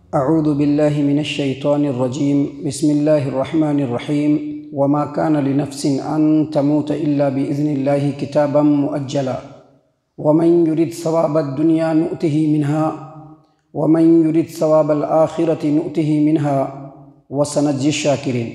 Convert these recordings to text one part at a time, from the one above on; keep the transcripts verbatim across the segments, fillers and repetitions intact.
اعوذ باللہ من الشیطان الرجیم بسم اللہ الرحمن الرحیم وما كان لنفس ان تموت الا باذن اللہ کتابا مؤجلا ومن يرد ثواب الدنیا نؤتہ منها ومن يرد ثواب الآخرۃ نؤتہ منها وسنجزی الشاکرین۔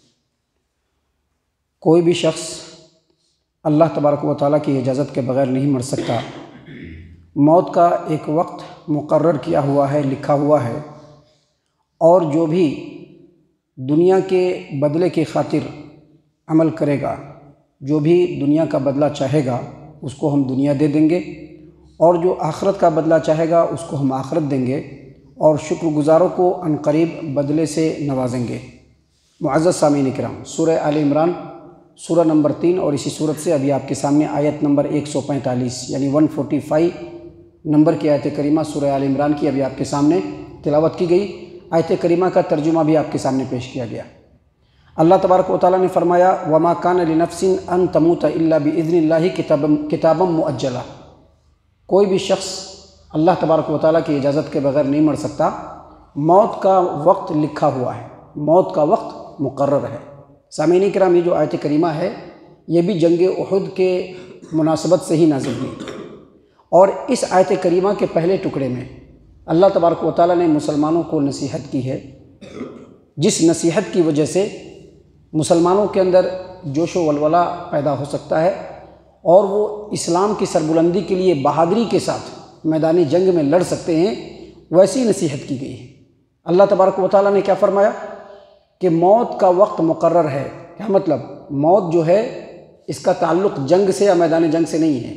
کوئی بھی شخص اللہ تبارک و تعالیٰ کی اجازت کے بغیر نہیں مر سکتا۔ موت کا ایک وقت مقرر کیا ہوا ہے، لکھا ہوا ہے، اور جو بھی دنیا کے بدلے کی خاطر عمل کرے گا، جو بھی دنیا کا بدلہ چاہے گا اس کو ہم دنیا دے دیں گے، اور جو آخرت کا بدلہ چاہے گا اس کو ہم آخرت دیں گے، اور شکر گزاروں کو عنقریب بدلے سے نوازیں گے۔ معزز سامعین کرام، سورہ آل عمران سورہ نمبر تین، اور اسی صورت سے ابھی آپ کے سامنے آیت نمبر ایک سو پینتالیس یعنی ایک سو پینتالیس نمبر کی آیت کریمہ سورہ آل عمران کی ابھی آپ کے سامنے تلاوت کی گئی۔ آیت کریمہ کا ترجمہ بھی آپ کے سامنے پیش کیا گیا۔ اللہ تبارک و تعالیٰ نے فرمایا وما كان لنفس ان تموت الا باذن اللہ کتابا مؤجلا۔ کوئی بھی شخص اللہ تبارک و تعالیٰ کی اجازت کے بغیر نہیں مر سکتا۔ موت کا وقت لکھا ہوا ہے، موت کا وقت مقرر ہے۔ سامعین کرام، یہ جو آیت کریمہ ہے یہ بھی جنگ احد کے مناسبت سے ہی نازل ہوئی، اور اس آیت کریمہ کے پہلے ٹکڑے میں اللہ تبارک و تعالیٰ نے مسلمانوں کو نصیحت کی ہے، جس نصیحت کی وجہ سے مسلمانوں کے اندر جوش و ولولہ پیدا ہو سکتا ہے، اور وہ اسلام کی سربلندی کے لیے بہادری کے ساتھ میدان جنگ میں لڑ سکتے ہیں، ویسی نصیحت کی گئی ہے۔ اللہ تبارک و تعالیٰ نے کیا فرمایا کہ موت کا وقت مقرر ہے۔ کیا مطلب؟ موت جو ہے اس کا تعلق جنگ سے یا میدان جنگ سے نہیں ہے،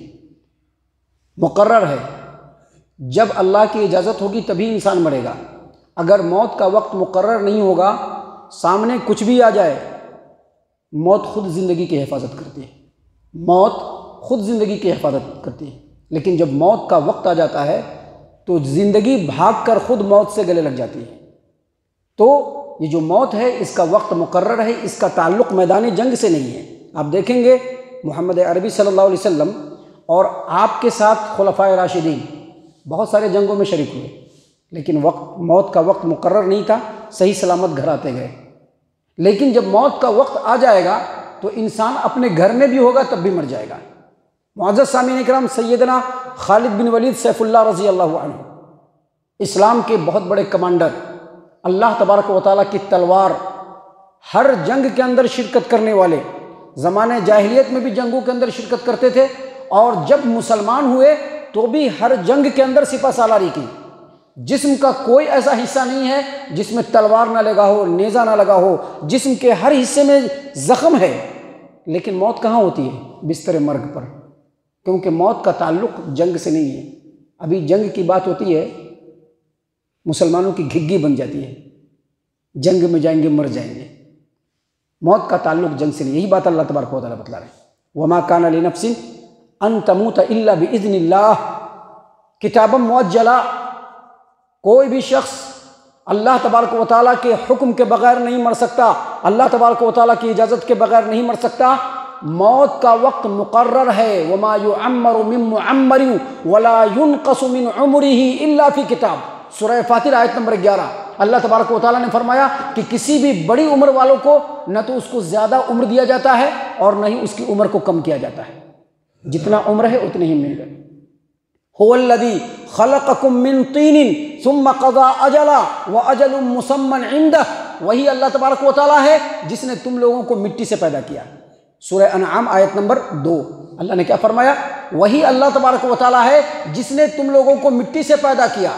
مقرر ہے۔ جب اللہ کی اجازت ہوگی تبھی انسان مرے گا۔ اگر موت کا وقت مقرر نہیں ہوگا، سامنے کچھ بھی آ جائے، موت خود زندگی کی حفاظت کرتی ہے، موت خود زندگی کی حفاظت کرتی ہے۔ لیکن جب موت کا وقت آ جاتا ہے تو زندگی بھاگ کر خود موت سے گلے لگ جاتی ہے۔ تو یہ جو موت ہے اس کا وقت مقرر ہے، اس کا تعلق میدان جنگ سے نہیں ہے۔ آپ دیکھیں گے محمد عربی صلی اللہ علیہ وسلم اور آپ کے ساتھ خلفائے راشدین بہت سارے جنگوں میں شریک ہوئے، لیکن وقت موت کا وقت مقرر نہیں تھا، صحیح سلامت گھر آتے گئے۔ لیکن جب موت کا وقت آ جائے گا تو انسان اپنے گھر میں بھی ہوگا تب بھی مر جائے گا۔ معزز سامعین کرام، سیدنا خالد بن ولید سیف اللہ رضی اللہ عنہ، اسلام کے بہت بڑے کمانڈر، اللہ تبارک و تعالیٰ کی تلوار، ہر جنگ کے اندر شرکت کرنے والے، زمانے جاہلیت میں بھی جنگوں کے اندر شرکت کرتے تھے، اور جب مسلمان ہوئے تو بھی ہر جنگ کے اندر سپہ سالاری کی۔ جسم کا کوئی ایسا حصہ نہیں ہے جس میں تلوار نہ لگا ہو، نیزہ نہ لگا ہو، جسم کے ہر حصے میں زخم ہے، لیکن موت کہاں ہوتی ہے؟ بستر مرگ پر، کیونکہ موت کا تعلق جنگ سے نہیں ہے۔ ابھی جنگ کی بات ہوتی ہے، مسلمانوں کی گھگی بن جاتی ہے، جنگ میں جائیں گے مر جائیں گے۔ موت کا تعلق جنگ سے نہیں، یہی بات اللہ تبارک و تعالیٰ بتلا رہے ہیں وما كان لنفس ان تموت الا باذن اللہ کتابا مؤجلا۔ کوئی بھی شخص اللہ تبارک و تعالیٰ کے حکم کے بغیر نہیں مر سکتا، اللہ تبارک و تعالیٰ کی اجازت کے بغیر نہیں مر سکتا۔ موت کا وقت مقرر ہے، وما يعمر من معمر ولا ينقص من عمره الا في کتاب۔ سورہ فاتر آیت نمبر گیارہ، اللہ تبارک و تعالیٰ نے فرمایا کہ کسی بھی بڑی عمر والوں کو نہ تو اس کو زیادہ عمر دیا جاتا ہے اور نہ ہی اس کی عمر کو کم کیا جاتا ہے، جتنا عمر ہے اتنے ہی مل گئے۔ هو الذی خلقکم من طین ثم قضى اجلا واجل مسمى عنده۔ وہی اللہ تبارک و تعالیٰ ہے جس نے تم لوگوں کو مٹی سے پیدا کیا۔ سورہ انعام آیت نمبر دو، اللہ نے کیا فرمایا؟ وہی اللہ تبارک و تعالیٰ ہے جس نے تم لوگوں کو مٹی سے پیدا کیا۔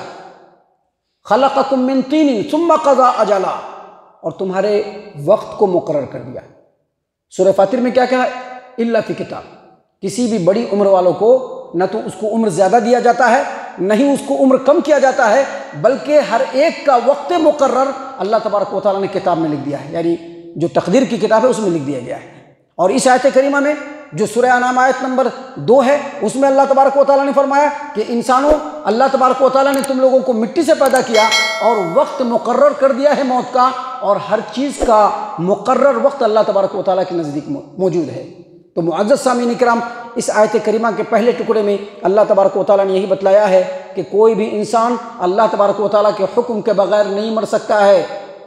خلقکم من طین ثم قضى اجلا، اور تمہارے وقت کو مقرر کر دیا۔ سورہ فاتر میں کیا کہا؟ الا فی کتاب۔ کسی بھی بڑی عمر والوں کو نہ تو اس کو عمر زیادہ دیا جاتا ہے نہ ہی اس کو عمر کم کیا جاتا ہے، بلکہ ہر ایک کا وقت مقرر اللہ تبارک و تعالیٰ نے کتاب میں لکھ دیا ہے، یعنی جو تقدیر کی کتاب ہے اس میں لکھ دیا گیا ہے۔ اور اس آیت کریمہ میں جو سورہ انعام آیت نمبر دو ہے اس میں اللہ تبارک و تعالیٰ نے فرمایا کہ انسانوں، اللہ تبارک و تعالیٰ نے تم لوگوں کو مٹی سے پیدا کیا اور وقت مقرر کر دیا ہے موت کا، اور ہر چیز کا مقرر وقت اللہ تبارک و تعالیٰ کے نزدیک موجود ہے۔ تو معزز سامعین کرام، اس آیت کریمہ کے پہلے ٹکڑے میں اللہ تبارک و تعالیٰ نے یہی بتلایا ہے کہ کوئی بھی انسان اللہ تبارک و تعالیٰ کے حکم کے بغیر نہیں مر سکتا ہے،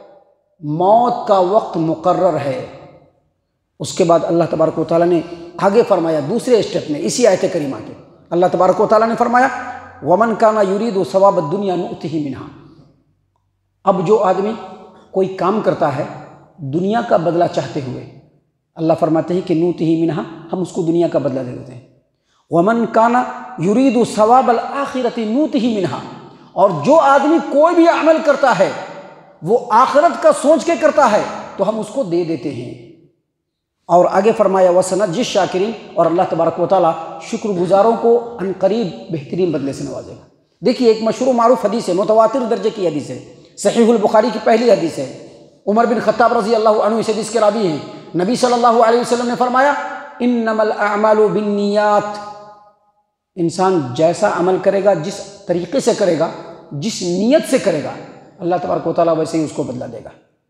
موت کا وقت مقرر ہے۔ اس کے بعد اللہ تبارک و تعالیٰ نے آگے فرمایا دوسرے اسٹیپ میں، اسی آیت کریمہ کے اللہ تبارک و تعالیٰ نے فرمایا وَمَنْ كَانَ يُرِيدُ ثَوَابَ الدُّنْيَا نُؤْتِهِ مِنْهَا۔ اب جو آدمی کوئی کام کرتا ہے دنیا کا بدلہ چاہتے ہوئے، اللہ فرماتے ہیں کہ نُؤْتِهِ مِنْهَا، ہم اس کو دنیا کا بدلہ دے دیتے ہیں۔ وَمَنْ كَانَ يُرِيدُ ثَوَابَ الْآخِرَةِ نُؤْتِهِ مِنْهَا، اور جو آدمی کوئی بھی عمل کرتا ہے وہ آخرت کا سوچ کے کرتا ہے تو ہم اس کو دے دیتے ہیں۔ اور آگے فرمایا وَسَنَجْزِي الشَّاكِرِينَ، اور اللہ تبارک و تعالیٰ شکر گزاروں کو عن قریب بہترین بدلے سے نوازے گا۔ دیکھیے ایک مشہور معروف حدیث ہے، متواتر درجے کی حدیث ہے، صحیح البخاری کی پہلی حدیث ہے، عمر بن خطاب رضی اللہ عنہ اس حدیث کے راوی ہیں۔ نبی صلی اللہ علیہ وسلم نے فرمایا انما الاعمال بالنیات، انسان جیسا عمل کرے گا، جس طریقے سے کرے گا، جس نیت سے کرے گا، اللہ تبارک و تعالیٰ ویسے ہی اس کو بدلہ دے گا۔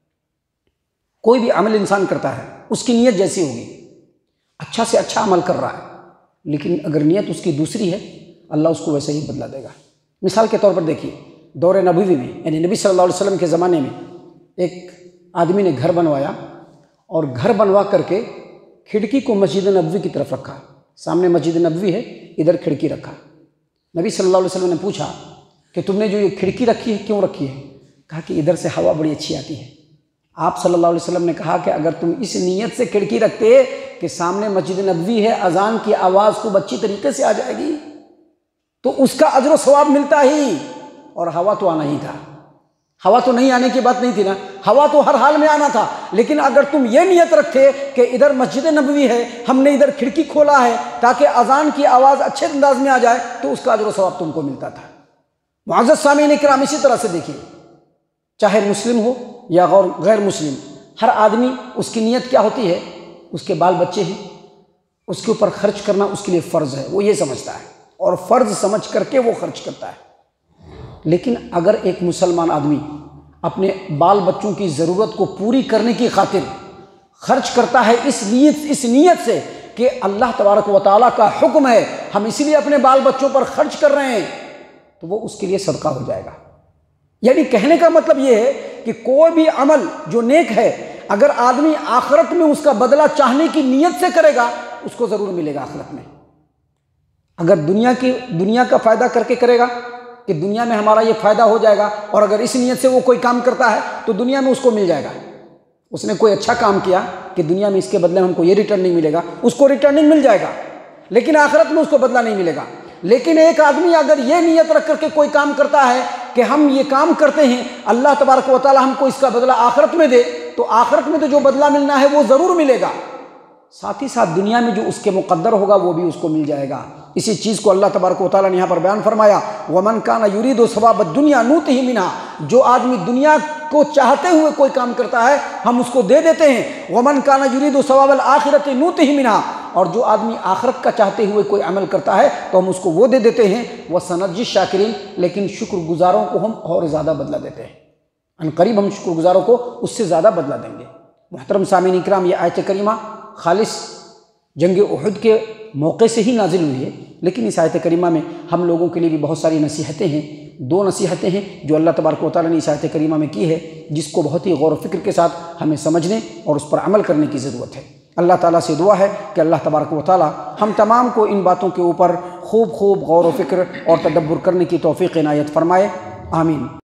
کوئی بھی عمل انسان کرتا ہے اس کی نیت جیسی ہوگی، اچھا سے اچھا عمل کر رہا ہے، لیکن اگر نیت اس کی دوسری ہے اللہ اس کو ویسے ہی بدلہ دے گا۔ مثال کے طور پر دیکھیے دور نبوی میں، یعنی نبی صلی اللہ علیہ وسلم کے زمانے میں ایک آدمی نے گھر بنوایا اور گھر بنوا کر کے کھڑکی کو مسجد نبوی کی طرف رکھا، سامنے مسجد نبوی ہے، ادھر کھڑکی رکھا۔ نبی صلی اللہ علیہ وسلم نے پوچھا کہ تم نے جو یہ کھڑکی رکھی ہے کیوں رکھی ہے؟ کہا کہ ادھر سے ہوا بڑی اچھی آتی ہے۔ آپ صلی اللہ علیہ وسلم نے کہا کہ اگر تم اس نیت سے کھڑکی رکھتے کہ سامنے مسجد نبوی ہے، اذان کی آواز خوب اچھی طریقے سے آ جائے گی تو اس کا اجر و ثواب ملتا ہی، اور ہوا تو آنا ہی تھا، ہوا تو نہیں آنے کی بات نہیں تھی نا، ہوا تو ہر حال میں آنا تھا۔ لیکن اگر تم یہ نیت رکھتے کہ ادھر مسجد نبوی ہے، ہم نے ادھر کھڑکی کھولا ہے تاکہ اذان کی آواز اچھے انداز میں آ جائے، تو اس کا اجر و ثواب تم کو ملتا تھا۔ معزز سامعین کرام، اسی طرح سے دیکھیے چاہے مسلم ہو یا غیر مسلم، ہر آدمی اس کی نیت کیا ہوتی ہے؟ اس کے بال بچے ہیں، اس کے اوپر خرچ کرنا اس کے لیے فرض ہے، وہ یہ سمجھتا ہے اور فرض سمجھ کر کے وہ خرچ کرتا ہے۔ لیکن اگر ایک مسلمان آدمی اپنے بال بچوں کی ضرورت کو پوری کرنے کی خاطر خرچ کرتا ہے اس نیت اس نیت سے کہ اللہ تبارک و تعالیٰ کا حکم ہے، ہم اسی لیے اپنے بال بچوں پر خرچ کر رہے ہیں، تو وہ اس کے لیے صدقہ ہو جائے گا۔ یعنی کہنے کا مطلب یہ ہے کہ کوئی بھی عمل جو نیک ہے اگر آدمی آخرت میں اس کا بدلہ چاہنے کی نیت سے کرے گا اس کو ضرور ملے گا آخرت میں۔ اگر دنیا کی دنیا کا فائدہ کر کے کرے گا کہ دنیا میں ہمارا یہ فائدہ ہو جائے گا، اور اگر اس نیت سے وہ کوئی کام کرتا ہے تو دنیا میں اس کو مل جائے گا۔ اس نے کوئی اچھا کام کیا کہ دنیا میں اس کے بدلے میں ہم کو یہ ریٹرن نہیں ملے گا، اس کو ریٹرننگ مل جائے گا، لیکن آخرت میں اس کو بدلہ نہیں ملے گا۔ لیکن ایک آدمی اگر یہ نیت رکھ کر کے کوئی کام کرتا ہے کہ ہم یہ کام کرتے ہیں اللہ تبارک و تعالی ہم کو اس کا بدلہ آخرت میں دے، تو آخرت میں تو جو بدلہ ملنا ہے وہ ضرور ملے گا، ساتھ ہی ساتھ دنیا میں جو اس کے مقدر ہوگا وہ بھی اس کو مل جائے گا۔ اسی چیز کو اللہ تبارک و تعالیٰ نے یہاں پر بیان فرمایا وَمَنْ كَانَ يُرِيدُ ثَوَابَ الدُّنْيَا نُؤْتِهِ مِنْهَا، جو آدمی دنیا کو چاہتے ہوئے کوئی کام کرتا ہے ہم اس کو دے دیتے ہیں۔ وَمَنْ كَانَ يُرِيدُ ثَوَابَ الْآخِرَةِ نُؤْتِهِ مِنْهَا، اور جو آدمی آخرت کا چاہتے ہوئے کوئی عمل کرتا ہے تو ہم اس کو وہ دے دیتے ہیں۔ وَسَنَجْزِي الشَّاكِرِينَ، لیکن شکر گزاروں کو ہم اور زیادہ بدلہ دیتے ہیں، ان قریب ہم شکر گزاروں کو اس سے زیادہ بدلہ دیں گے۔ محترم سامعین کرام، یہ آیت کریمہ خالص جنگ احد کے موقع سے ہی نازل ہوئی ہے، لیکن اس آیت کریمہ میں ہم لوگوں کے لیے بھی بہت ساری نصیحتیں ہیں۔ دو نصیحتیں ہیں جو اللہ تبارک و تعالیٰ نے اس آیت کریمہ میں کی ہے، جس کو بہت ہی غور و فکر کے ساتھ ہمیں سمجھنے اور اس پر عمل کرنے کی ضرورت ہے۔ اللہ تعالیٰ سے دعا ہے کہ اللہ تبارک و تعالیٰ ہم تمام کو ان باتوں کے اوپر خوب خوب غور و فکر اور تدبر کرنے کی توفیق عنایت فرمائے، آمین۔